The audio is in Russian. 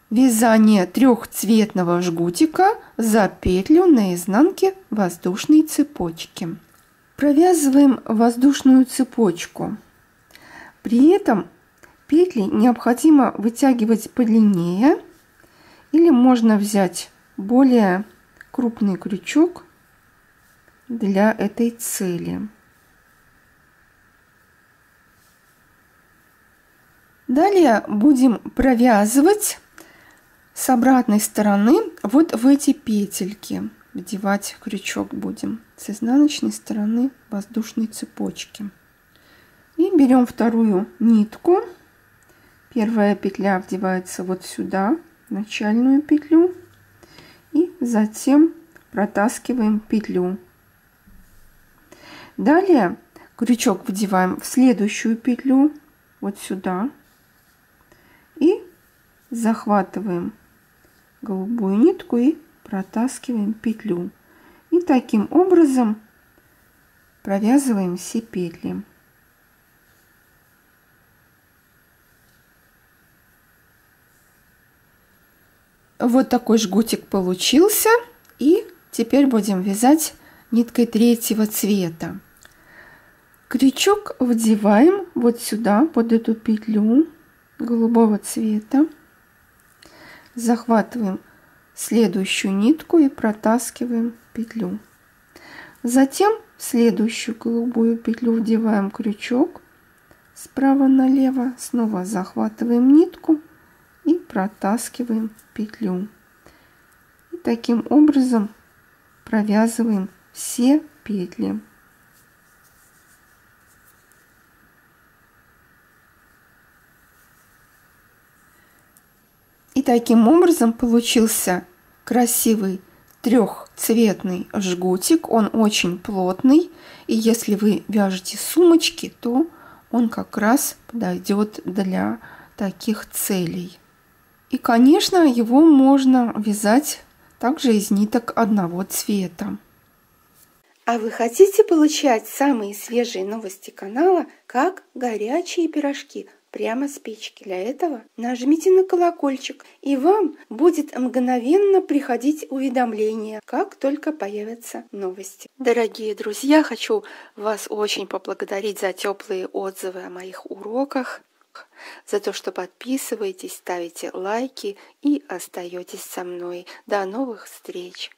вязание трехцветного жгутика за петлю на изнанке воздушной цепочки. Провязываем воздушную цепочку. При этом петли необходимо вытягивать подлиннее, или можно взять более крупный крючок для этой цели. Далее будем провязывать с обратной стороны вот в эти петельки. Вдевать крючок будем с изнаночной стороны воздушной цепочки. И берем вторую нитку. Первая петля вдевается вот сюда, в начальную петлю. И затем протаскиваем петлю. Далее крючок вдеваем в следующую петлю, вот сюда. И захватываем голубую нитку и протаскиваем петлю. И таким образом провязываем все петли. Вот такой жгутик получился. И теперь будем вязать ниткой третьего цвета. Крючок вдеваем вот сюда, под эту петлю голубого цвета. Захватываем следующую нитку и протаскиваем петлю. Затем в следующую голубую петлю вдеваем крючок справа налево. Снова захватываем нитку и протаскиваем петлю. И таким образом провязываем все петли. И таким образом получился красивый трехцветный жгутик. Он очень плотный. И если вы вяжете сумочки, то он как раз подойдет для таких целей. И, конечно, его можно вязать также из ниток одного цвета. А вы хотите получать самые свежие новости канала, как горячие пирожки, прямо с печки? Для этого нажмите на колокольчик, и вам будет мгновенно приходить уведомление, как только появятся новости. Дорогие друзья, хочу вас очень поблагодарить за теплые отзывы о моих уроках, за то, что подписываетесь, ставите лайки и остаетесь со мной. До новых встреч!